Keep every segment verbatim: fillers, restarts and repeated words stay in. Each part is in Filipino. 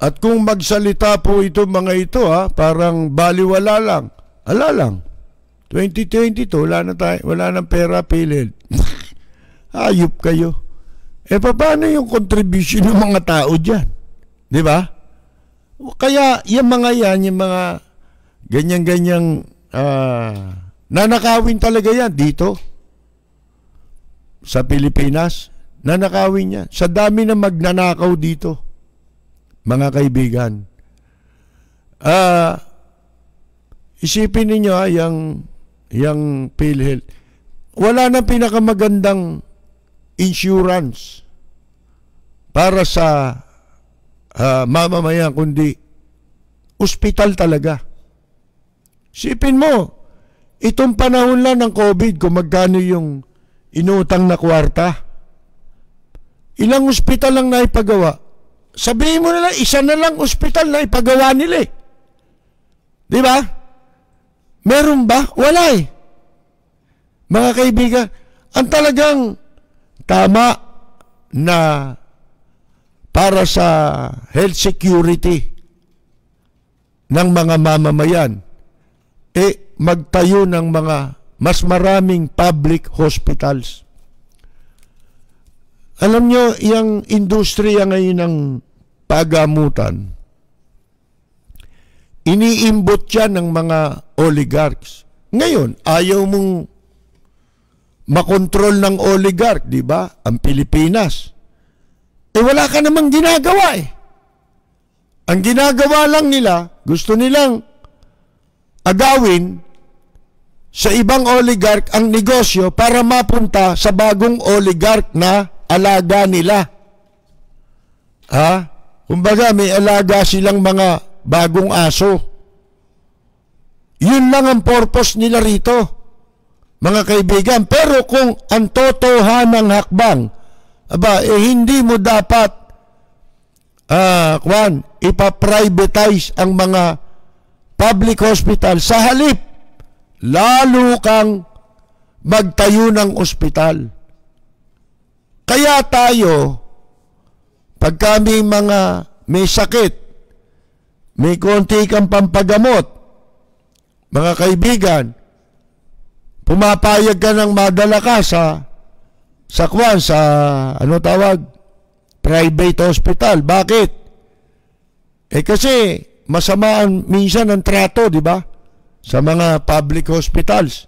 At kung magsalita po ito mga ito, ha, parang baliwala lang. Ala lang. twenty twenty-two, wala na tayo, wala nang pera, PhilHealth. Ayup kayo. Eh, paano yung contribution ng mga tao dyan? Di ba? Kaya, yung mga yan, yung mga ganyan-ganyang uh, nanakawin talaga yan dito sa Pilipinas. Nanakawin yan. Sa dami na magnanakaw dito, mga kaibigan. Ah, uh, isipin ninyo ha, yung, yung PhilHealth. Wala na pinakamagandang insurance para sa uh, mamamayan, kundi ospital talaga. Isipin mo, itong panahon lang ng COVID, kung magkano yung inutang na kwarta. Ilang ospital lang na ipagawa. Sabihin mo na lang, isa na lang ospital na ipagawa nila eh. Di ba? Meron ba? Wala eh. Mga kaibigan, ang talagang tama na para sa health security ng mga mamamayan, eh magtayo ng mga mas maraming public hospitals. Alam nyo, yung industriya ngayon ng pagamutan, iniimbot yan ng mga oligarchs. Ngayon, ayaw mong makontrol ng oligarch, di ba? Ang Pilipinas. Eh wala ka namang ginagawa eh. Ang ginagawa lang nila, gusto nilang agawin sa ibang oligarch ang negosyo para mapunta sa bagong oligarch na alaga nila. Ha? Kumbaga may alaga silang mga bagong aso. Yun lang ang purpose nila rito, mga kaibigan. Pero kung ang totohanang hakbang, aba, eh hindi mo dapat uh, kwan, ipaprivatize ang mga public hospital. Sa halip, lalo kang magtayo ng ospital. Kaya tayo, pag kami mga may sakit, may konti kang pampagamot, mga kaibigan, pumapayag ka ng madala ka sa sa kwan, sa ano tawag, private hospital. Bakit? Eh kasi masama ang, minsan ang trato, di ba? Sa mga public hospitals.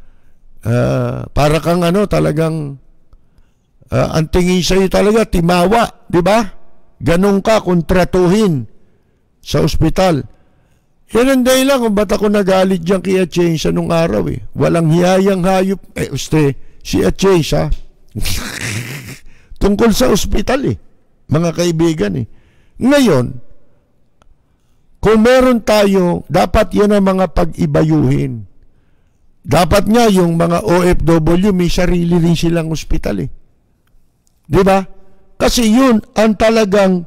Uh, para kang ano, talagang uh, ang tingin sa'yo talaga, timawa, di ba? Ganun ka kontratuhin sa ospital. Yan ang dahilan kung ba't ako nagalit dyan kay Atienza nung araw eh. Walang hiyayang hayop. Eh, uste, si Atienza, tungkol sa ospital eh. Mga kaibigan eh. Ngayon, kung meron tayo, dapat yan ang mga pag-ibayuhin. Dapat nga yung mga O F W, may sarili rin silang ospital eh. Diba? Kasi yun ang talagang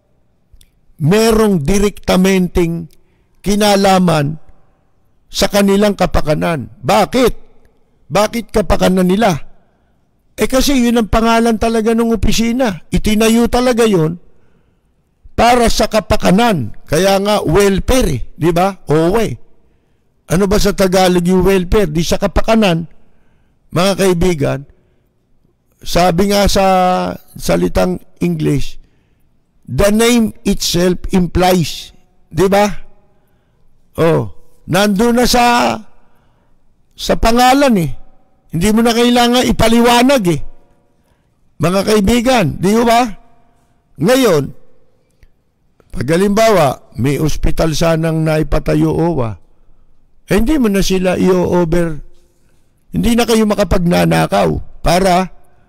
merong direktamenting kinalaman sa kanilang kapakanan. Bakit? Bakit kapakanan nila? Eh kasi yun ang pangalan talaga ng opisina. Itinayo talaga yun para sa kapakanan. Kaya nga welfare eh. Di ba? O eh. Ano ba sa Tagalog yung welfare? Di sa kapakanan, mga kaibigan. Sabi nga sa salitang English, the name itself implies. Di ba? Oh, nandun na sa sa pangalan eh. Hindi mo na kailangan ipaliwanag eh. Mga kaibigan, di ba? Ngayon, pag halimbawa, may ospital sanang naipatayo O W A, eh, hindi mo na sila i-over, hindi na kayo makapagnanakaw para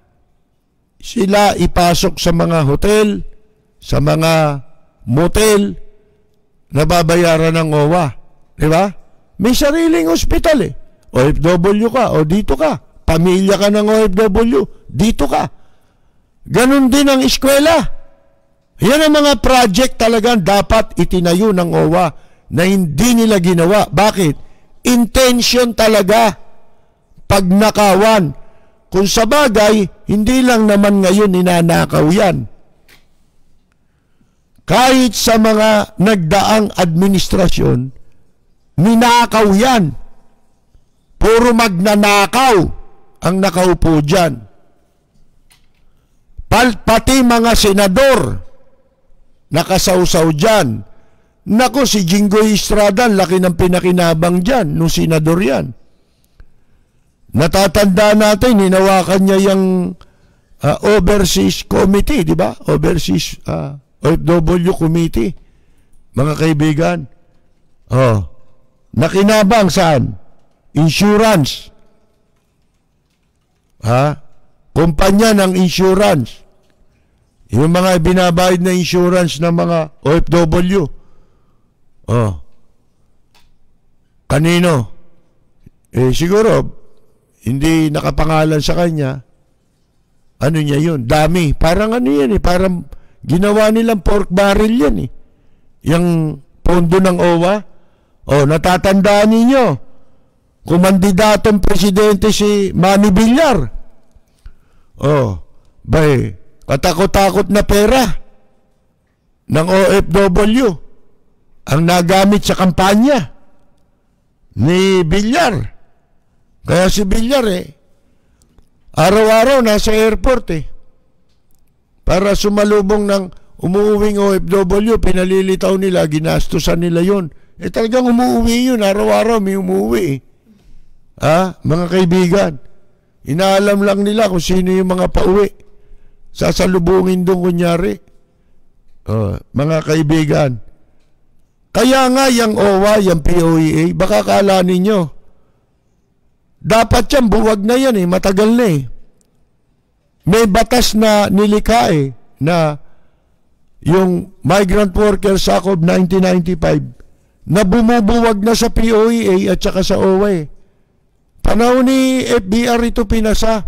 sila ipasok sa mga hotel, sa mga motel, na babayaran ng O W A. Di ba? May sariling ospital eh. O F W ka, o dito ka. Pamilya ka ng O F W, dito ka. Ganon din ang eskwela. Yan ang mga project talagang dapat itinayo ng O W A na hindi nila ginawa. Bakit? Intention talaga. Pagnakawan. Kung sa bagay, hindi lang naman ngayon ninanakaw yan. kahit sa mga nagdaang administrasyon, ninakaw yan. Puro magnanakaw ang nakaupo dyan. Pati mga senador, nakasawsaw dyan. Naku, si Jinggoy Estrada, laki ng pinakinabang dyan, nung senador yan. Natatanda natin, hinawakan niya yung uh, Overseas Committee, di ba? Overseas uh, O F W Committee. Mga kaibigan. Oh, nakinabang saan? Insurance. Ha? Kumpanya ng insurance. Yung mga binabayad na insurance ng mga O F W. Oh. Kanino? Eh, siguro, hindi nakapangalan sa kanya. Ano niya yun? Dami. Parang ano yan eh. Parang ginawa nilang pork barrel yan eh. Yung pondo ng O W A. O, natatandaan ninyo. Kumandidatong presidente si Manny Villar. O, bay, katakot-takot na pera ng O F W ang nagamit sa kampanya ni Villar. Kaya si Villar eh, araw-araw nasa airport eh. Para sumalubong ng umuuwing O F W, pinalilitaw nila, ginastusan nila yun. Eh talagang umuuwi yun, araw-araw may umuuwi eh. Ha? Mga kaibigan, inaalam lang nila kung sino yung mga pauwi. Sasalubungin doon kunyari. Oh, mga kaibigan, kaya nga yung O W A, yung P O E A, baka kala ninyo, dapat yan, buwag na yan eh, matagal na eh. May batas na nilikha eh, na yung Migrant Workers Act of nineteen ninety-five, na bumubuwag na sa P O E A at saka sa O W A eh. Panahon ni F B R ito pinasa.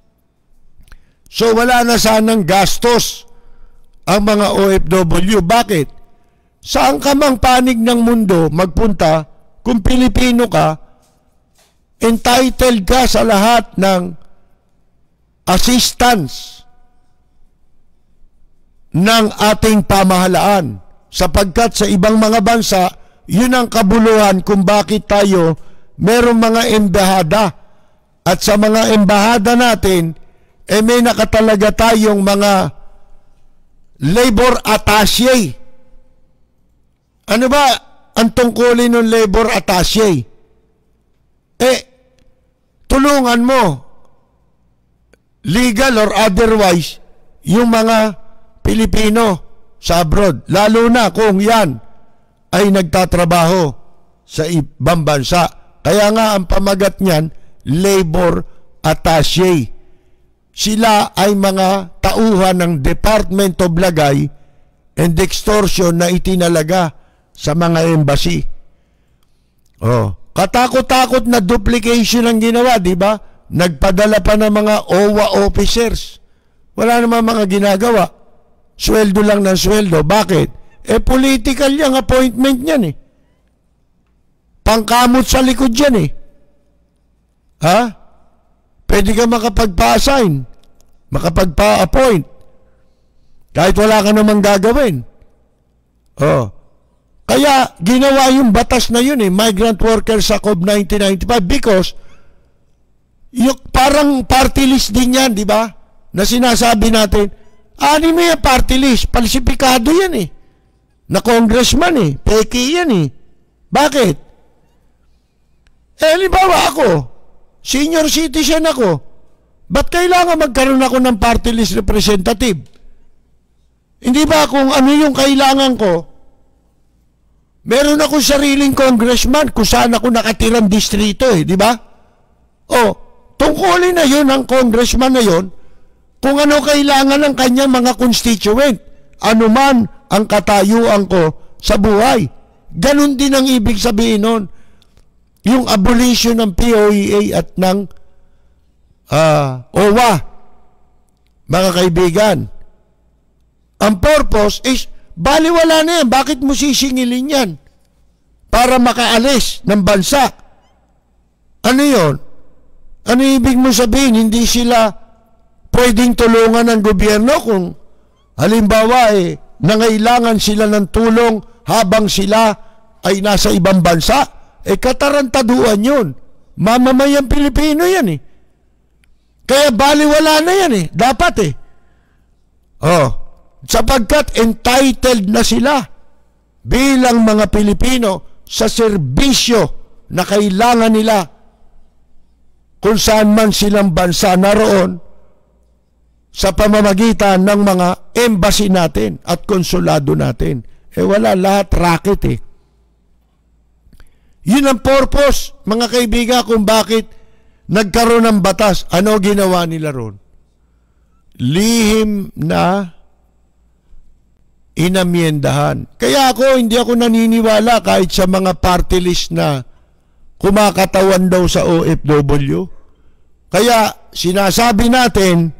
So wala na sanang gastos ang mga O F W. Bakit? Saan ka mang panig ng mundo magpunta, kung Pilipino ka, entitled ka sa lahat ng assistance ng ating pamahalaan. Sapagkat sa ibang mga bansa, yun ang kabuluhan kung bakit tayo merong mga embahada. At sa mga embahada natin, eh may nakatalaga tayong mga labor attaché. Ano ba ang tungkulin ng labor attaché? Eh, tulungan mo, legal or otherwise, yung mga Pilipino sa abroad. Lalo na kung yan ay nagtatrabaho sa ibang bansa. Kaya nga ang pamagat niyan, labor attaché. Sila ay mga tauhan ng Department of Lagay and Extortion na itinalaga sa mga embassy. Oh, katakot-takot na duplication ang ginawa, di ba? Nagpadala pa ng mga O W A officers. Wala naman mga ginagawa. Sweldo lang ng sweldo. Bakit? Eh, political yung appointment niyan eh. Pangkamot sa likod yan eh. Ha? Pwede ka makapagpa-assign, makapagpa-appoint, kahit wala ka namang gagawin. Oh. Kaya ginawa yung batas na yun eh, Migrant Workers Act of nineteen ninety-five, because yung parang party list din yan, di ba? Na sinasabi natin, ano mo yung party list? Palsipikado yan eh. Na congressman eh. Peki yan eh. Bakit? Eh, halimbawa ako, senior citizen ako, ba't kailangan magkaroon ako ng party list representative? Hindi ba kung ano yung kailangan ko, meron ako sariling congressman kung saan ako nakatirang distrito eh, di ba? O, tungkulin na yun ang congressman na yun kung ano kailangan ng kanyang mga constituent, ano man ang katayuan ko sa buhay. Ganon din ang ibig sabihin nun. Yung abolition ng P O E A at ng uh, O W A. Mga kaibigan, ang purpose is, baliwala na yan. Bakit mo sisingilin yan? Para makaalis ng bansa. Ano yun? Ano ibig mo sabihin? Hindi sila pwedeng tulungan ng gobyerno kung halimbawa eh, nangailangan sila ng tulong habang sila ay nasa ibang bansa, eh katarantaduan yun. Mamamayang Pilipino yan eh. Kaya baliwala na yan eh. Dapat eh. Oh, sapagkat entitled na sila bilang mga Pilipino sa serbisyo na kailangan nila kung saan man silang bansa naroon sa pamamagitan ng mga embassy natin at konsulado natin. Eh wala, lahat racket eh. Yun ang purpose, mga kaibigan, kung bakit nagkaroon ng batas. Ano ginawa nila ron? Lihim na inamyendahan. Kaya ako, hindi ako naniniwala kahit sa mga party list na kumakatawan daw sa O F W. Kaya sinasabi natin,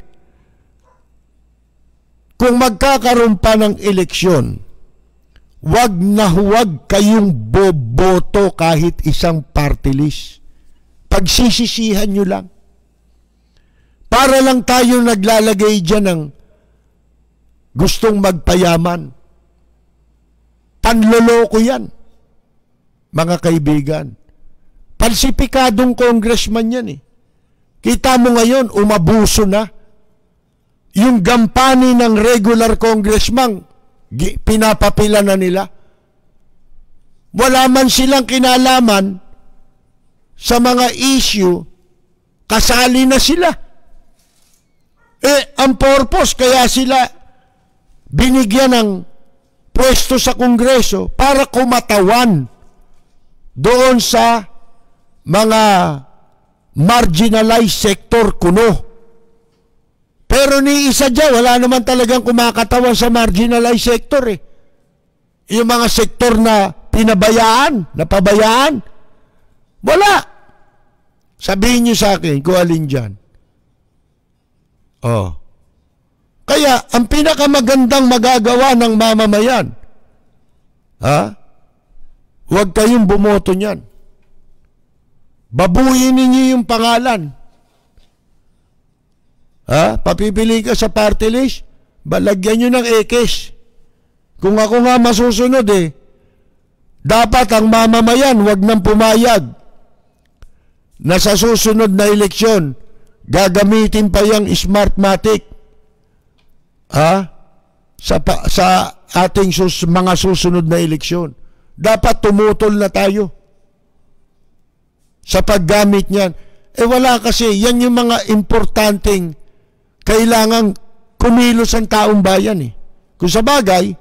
kung magkakaroon pa ng eleksyon, wag na huwag kayong boboto kahit isang party list. Pagsisisihan nyo lang. Para lang tayo naglalagay dyan ng gustong magpayaman. Panloloko yan, mga kaibigan. Palsipikadong congressman yan eh. Kita mo ngayon, umabuso na. Yung gampani ng regular congressman, pinapapila na nila. Wala man silang kinalaman sa mga issue, kasali na sila. Eh, ang purpose, kaya sila binigyan ng pwesto sa Kongreso para kumatawan doon sa mga marginalized sector kuno. Pero ni isa dyan, wala naman talagang kumakatawan sa marginalized sector eh. Yung mga sektor na pinabayaan, napabayaan, wala. Sabihin nyo sa akin kung alin dyan. Oh. Kaya, ang pinakamagandang magagawa ng mamamayan, ha? Huwag kayong bumoto niyan. Babuyin ninyo yung pangalan. Ha? Papipili ka sa party list, balagyan nyo ng ekes. Kung ako nga masusunod eh, dapat ang mamamayan wag nang pumayag na sa susunod na eleksyon, gagamitin pa yung Smartmatic ha? Sa, sa ating sus, mga susunod na eleksyon. Dapat tumutol na tayo sa paggamit niyan. Eh wala kasi, yan yung mga importanteng kailangang kumilos ang taong bayan eh. Kung sa bagay,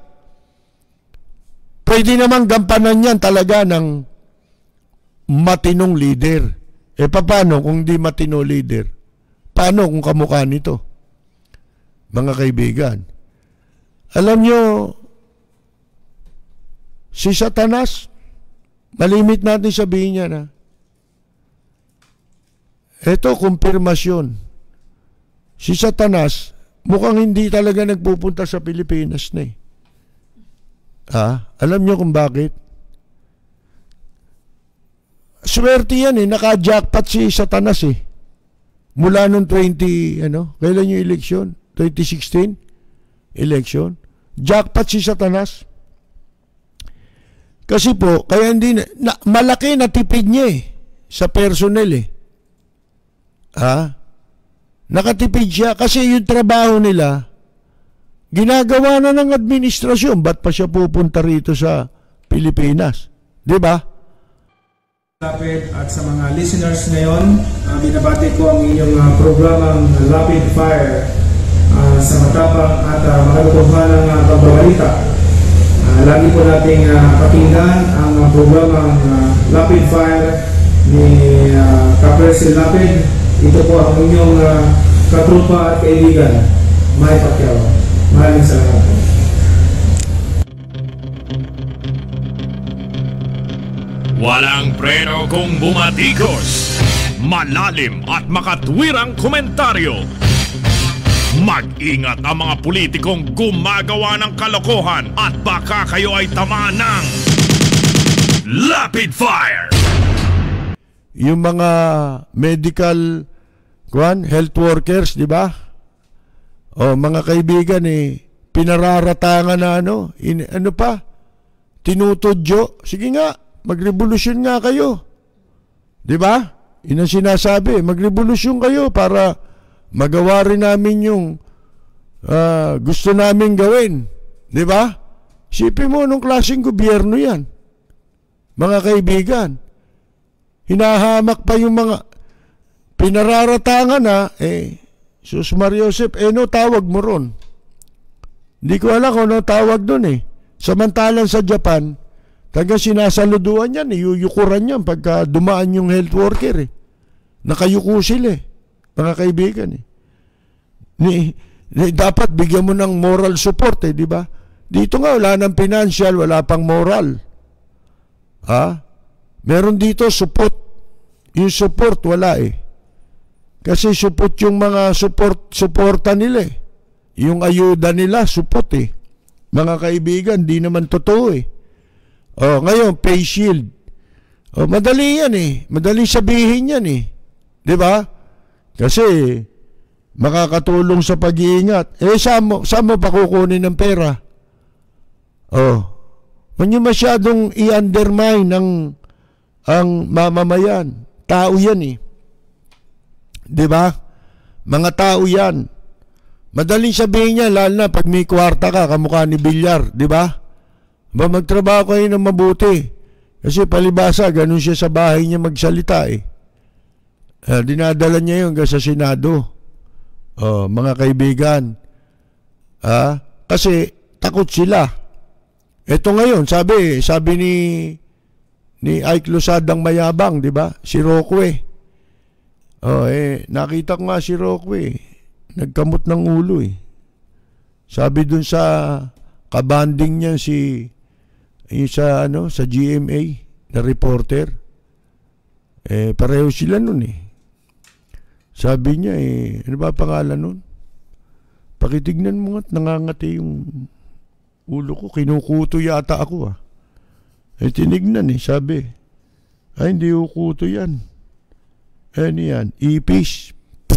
pwede namang gampanan yan talaga ng matinong leader. Eh paano kung di matino leader? Paano kung kamukha nito? Mga kaibigan, alam nyo, si Satanas, malimit natin sabihin niya na, eto, kumpirmasyon. Si Satanas, mukhang hindi talaga nagpupunta sa Pilipinas na eh. Ha? Alam niyo kung bakit? Swerte yan eh, naka-jackpot si Satanas eh. Mula nung twenty, ano, kailan yung eleksyon? twenty sixteen? Election? Jackpot si Satanas. Kasi po, kaya hindi, na, malaki na tipid niya eh, sa personnel eh. Ha? Nakatipid siya kasi yung trabaho nila ginagawa na ng administrasyon. Ba't pa siya pupunta rito sa Pilipinas? Di ba? Lapid at sa mga listeners ngayon, uh, binabati ko ang inyong uh, programang Lapid Fire uh, sa matapang at uh, makatotohanang uh, pagbabalita. Uh, lagi po nating uh, pakinggan ang uh, programang uh, Lapid Fire ni uh, Kapresi Lapid. Ito po ang inyong uh, katrupa at kaibigan, May Pacquiao. Maraming salamat po. Walang preno kung bumatikos. Malalim at makatwirang komentaryo. Mag-ingat ang mga politikong gumagawa ng kalokohan at baka kayo ay tamaan ng Lapid Fire. Yung mga medical kwan, health workers, di ba? O mga kaibigan eh, pinararatangan na ano, in, ano pa, tinutudyo. Sige nga, magrevolusyon nga kayo. Di ba? Yun ang sinasabi, magrevolusyon kayo para magawa rin namin yung uh, gusto namin gawin. Di ba? Sipin mo, nung klaseng gobyerno yan. Mga kaibigan, hinahamak pa yung mga pinararatangan na, eh, Sus Mariosep, eh no tawag mo ron? Hindi ko alam kung ano tawag doon eh. Samantalang sa Japan, taga sinasaluduan yan, iyuyukuran yan pagka dumaan yung health worker eh. Nakayuko sila eh, mga kaibigan eh. Ni, ni, dapat bigyan mo ng moral support eh, di ba? Dito nga wala ng financial, wala pang moral. Ha? Meron dito support. Yung support wala eh. Kasi support yung mga support, supporta nila eh. Yung ayuda nila, support eh. Mga kaibigan, di naman totoo eh. Oh, ngayon, face shield. Oh, madali yan eh. Madali sabihin yan eh. Di ba? Kasi makakatulong sa pag-iingat. Eh, saan mo, saan mo pa kukunin ng pera? Oh. Huwag nyo masyadong i-undermine ng ang mamamayan. Tao yan eh. Di ba? Mga tao yan. Madaling sabihin niya, lalo na pag may kwarta ka, kamukha ni Bilyar, di ba? Ba, magtrabaho kayo ng mabuti. Kasi palibasa, ganun siya sa bahay niya magsalita eh. Uh, dinadala niya yun sa Senado. Oh, mga kaibigan. Ah, kasi takot sila. Ito ngayon, sabi, sabi ni ni Ike Losadang mayabang, di ba? Si Roque. Oh, eh, nakita ko nga si Roque. Nagkamot ng ulo eh. Sabi dun sa kabanding niya si yung sa ano sa G M A na reporter, eh pareho sila nun eh. Sabi niya eh, ano ba pangalan nun? Pakitignan mo nga't nangangati yung ulo ko, kinukuto yata ako ah. Eh tinignan eh, sabi, ay hindi ukuto yan. Ano yan? Ipis.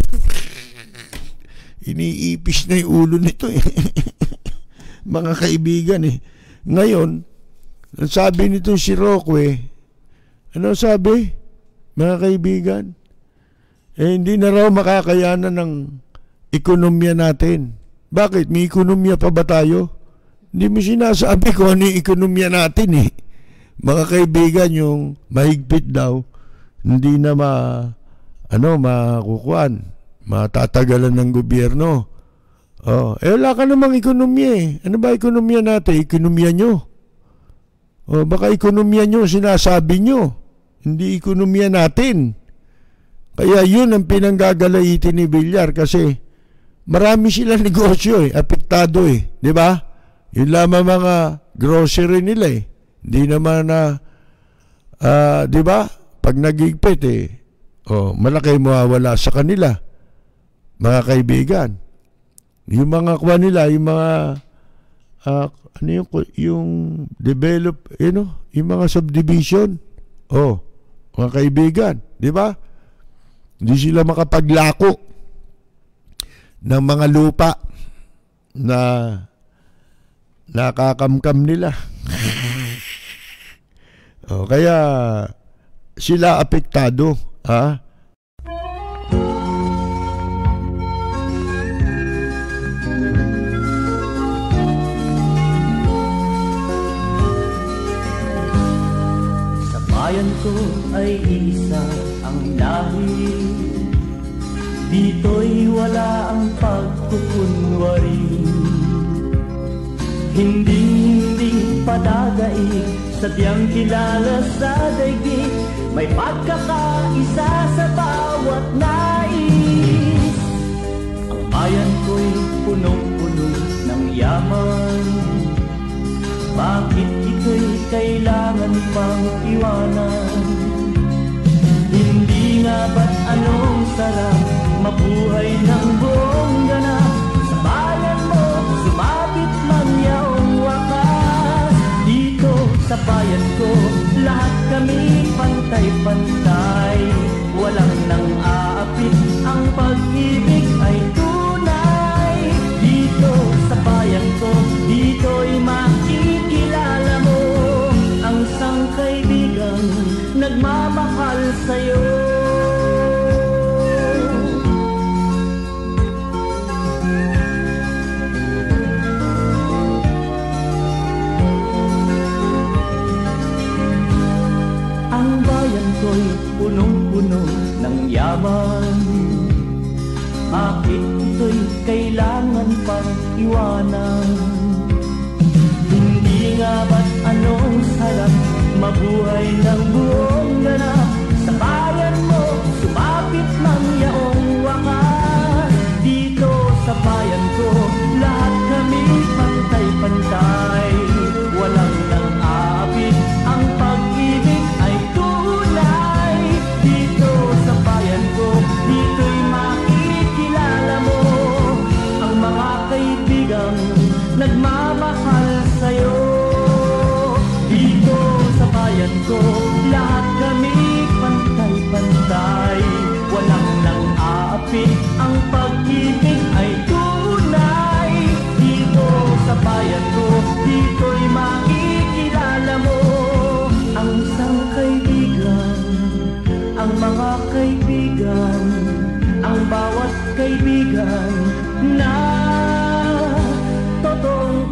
Iniipis na yung ulo nito eh. Mga kaibigan eh. Ngayon, sabi nito si Roque, ano sabi? Mga kaibigan, eh hindi na raw makakayanan ng ekonomiya natin. Bakit? May ekonomiya pa ba tayo? Hindi mo sinasabi ko ano yung ekonomiya natin eh. Mga kaibigan, yung mahigpit daw, hindi na ma, ano, makukuan. Matatagalan ng gobyerno. Oh, eh wala ka namang ekonomiya eh. Ano ba ekonomiya natin? Ekonomiya nyo. Oh, baka ekonomiya nyo sinasabi nyo. Hindi ekonomiya natin. Kaya yun ang pinanggagalaitin ni Bilyar kasi marami silang negosyo eh, apektado eh, di ba? Yun lamang mga grocery nila eh. Hindi naman na uh, di ba? Pag nagigpit eh, oh, malaki mawawala sa kanila. Mga kaibigan, yung mga kuha nila, yung mga uh, ano yung, yung develop, you know, yung mga subdivision, oh, mga kaibigan, di ba? Hindi sila makapaglako ng mga lupa na nakakamkam nila. Oh, kaya sila apektado, ha? Bayan ko ay isa ang lahi, dito'y wala ang pagkukunwari. Hindi-hindi padagay, sadyang kilala sa daigdig, may pagkakaisa sa bawat nais. Ang bayan ko'y punong-puno ng yaman, bakit ito'y kailangan pang iwanan? Hindi nga ba't anong sarap mabuhay ng buong ganap? Sa bayan mo, sumabit man yaong wakas. Dito sa bayan ko, lahat kami pantay-pantay. Walang nang aapit, ang pag-ibig ay tunay. Dito sa bayan ko, nagmamahal sa'yo. Ang bayan ko'y punong-puno ng yaman, bakit ito'y kailangan pang iwanan? Hindi nga ba't anong sarap mabuhay ng buong ganap sa bayan mo, sumapit ng yaong wakas. Dito sa bayan ko, lahat kami pantay-pantay, walang nang-aapit, ang pag-ibig ay tunay. Dito sa bayan ko, dito'y makikilala mo ang mga kaibigang nagmamahal sa'yo. Dito sa bayan ko, lahat kami pantay-pantay, walang nang-aapit, ang pag-ibig ay tunay. Dito sa bayan ko, dito'y makikilala mo ang isang kaibigan, ang mga kaibigan, ang bawat kaibigan na totoong